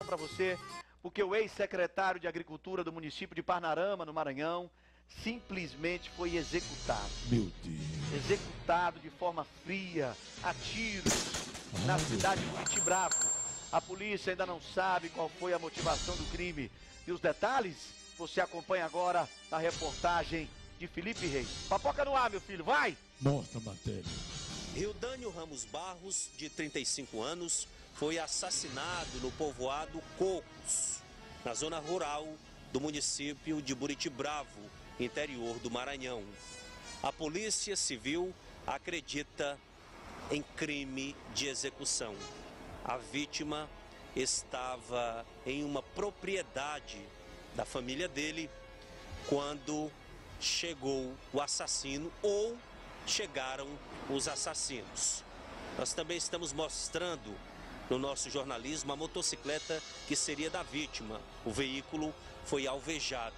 para você, porque o ex-secretário de Agricultura do município de Parnarama, no Maranhão, simplesmente foi executado. Meu Deus. Executado de forma fria, a tiros, na cidade de Buritibravo. A polícia ainda não sabe qual foi a motivação do crime. E os detalhes você acompanha agora na reportagem de Felipe Reis. Papoca no ar, meu filho, vai! Mostra a matéria. Rildânio Ramos Barros, de 35 anos, foi assassinado no povoado Cocos, na zona rural do município de Buritibravo, interior do Maranhão. A Polícia Civil acredita em crime de execução. A vítima estava em uma propriedade da família dele quando chegou o assassino ou chegaram os assassinos. Nós também estamos mostrando no nosso jornalismo a motocicleta que seria da vítima. O veículo foi alvejado.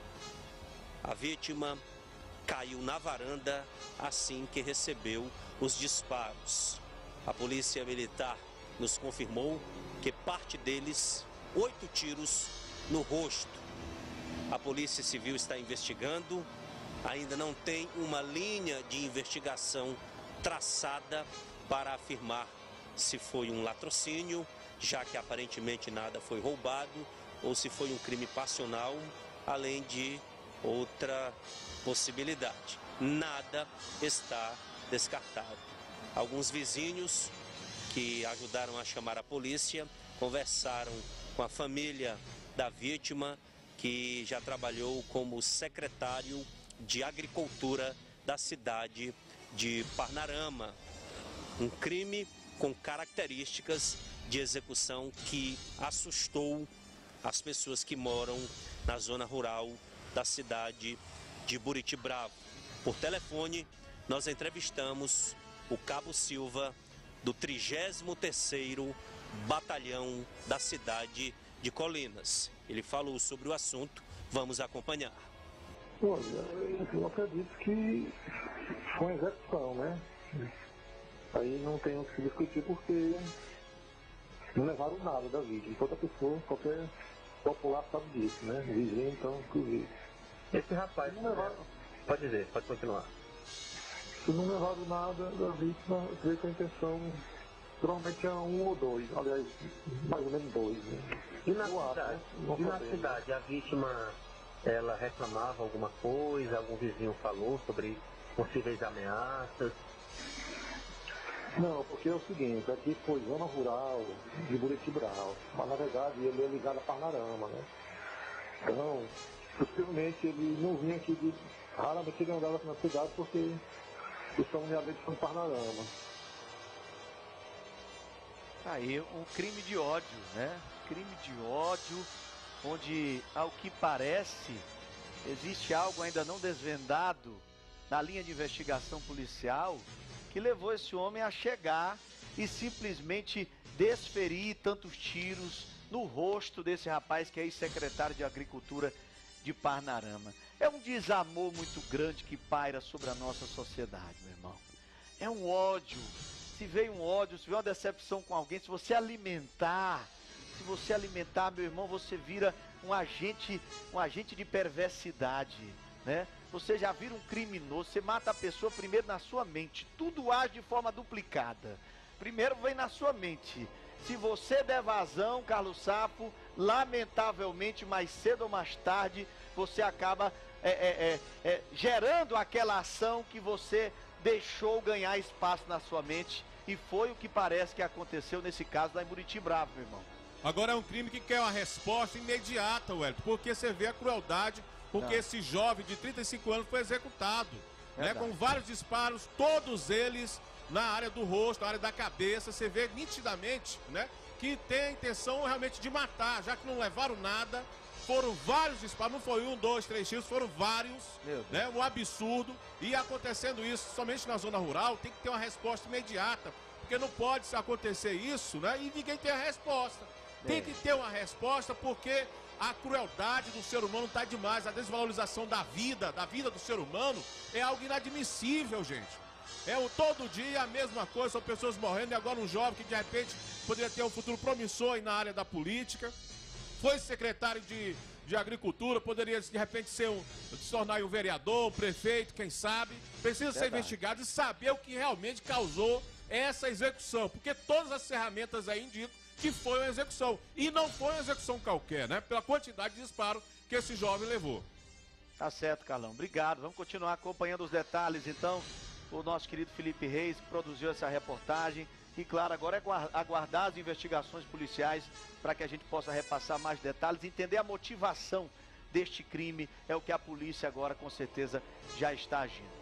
A vítima caiu na varanda assim que recebeu os disparos. A polícia militar nos confirmou que parte deles, 8 tiros no rosto. A Polícia Civil está investigando, ainda não tem uma linha de investigação traçada para afirmar se foi um latrocínio, já que aparentemente nada foi roubado, ou se foi um crime passional, além de outra possibilidade. Nada está descartado. Alguns vizinhos que ajudaram a chamar a polícia conversaram com a família da vítima, que já trabalhou como secretário de Agricultura da cidade de Parnarama. Um crime com características de execução que assustou as pessoas que moram na zona rural da cidade de Buritibravo. Por telefone, nós entrevistamos o Cabo Silva, do 33º Batalhão da cidade de Colinas. Ele falou sobre o assunto, vamos acompanhar. Olha, eu acredito que foi uma execução, né? Aí não tem o que se discutir porque não levaram nada da vítima. Toda pessoa, qualquer popular sabe disso, né? Vizinho, então, inclusive. Esse rapaz, não levaram... pode dizer, pode continuar. Se não levaram nada da vítima, eu creio que a intenção provavelmente é 1 ou 2, aliás, mais ou menos 2, né? E na cidade, a vítima, ela reclamava alguma coisa, algum vizinho falou sobre possíveis ameaças? Não, porque é o seguinte, aqui foi zona rural de Buritibravo, mas na verdade ele é ligado a Parnarama, né? Então, possivelmente ele não vinha aqui raramente ele andava na cidade porque os familiares são Parnarama. Aí, um crime de ódio, né? Crime de ódio, onde, ao que parece, existe algo ainda não desvendado na linha de investigação policial que levou esse homem a chegar e simplesmente desferir tantos tiros no rosto desse rapaz que é ex-secretário de Agricultura de Parnarama. É um desamor muito grande que paira sobre a nossa sociedade, meu irmão. É um ódio. Se veio um ódio, se veio uma decepção com alguém, se você alimentar, meu irmão, você vira um agente de perversidade, né? Você já vira um criminoso, você mata a pessoa primeiro na sua mente, tudo age de forma duplicada. Primeiro vem na sua mente. Se você der vazão, Carlos Safo, lamentavelmente, mais cedo ou mais tarde, você acaba gerando aquela ação que você deixou ganhar espaço na sua mente. E foi o que parece que aconteceu nesse caso lá em Buritibravo, meu irmão. Agora é um crime que quer uma resposta imediata, Wellington, porque você vê a crueldade com que esse jovem de 35 anos foi executado, né, com vários disparos, todos eles na área do rosto, na área da cabeça. Você vê nitidamente, né, que tem a intenção realmente de matar, já que não levaram nada. Foram vários disparos, não foi 1, 2, 3 tiros, foram vários, né? Um absurdo. E acontecendo isso somente na zona rural, tem que ter uma resposta imediata, porque não pode acontecer isso, né? E ninguém tem a resposta. Tem que ter uma resposta, porque a crueldade do ser humano está demais. A desvalorização da vida do ser humano é algo inadmissível, gente. Todo dia a mesma coisa, são pessoas morrendo, e agora um jovem que de repente poderia ter um futuro promissor aí na área da política, foi secretário de agricultura, poderia de repente se tornar um vereador, um prefeito, quem sabe. Precisa ser investigado e saber o que realmente causou essa execução, porque todas as ferramentas aí indicam que foi uma execução, e não foi uma execução qualquer, né? Pela quantidade de disparo que esse jovem levou. Tá certo, Carlão, obrigado. Vamos continuar acompanhando os detalhes, então, o nosso querido Felipe Reis, que produziu essa reportagem. E, claro, agora é aguardar as investigações policiais para que a gente possa repassar mais detalhes, entender a motivação deste crime, é o que a polícia agora, com certeza, já está agindo.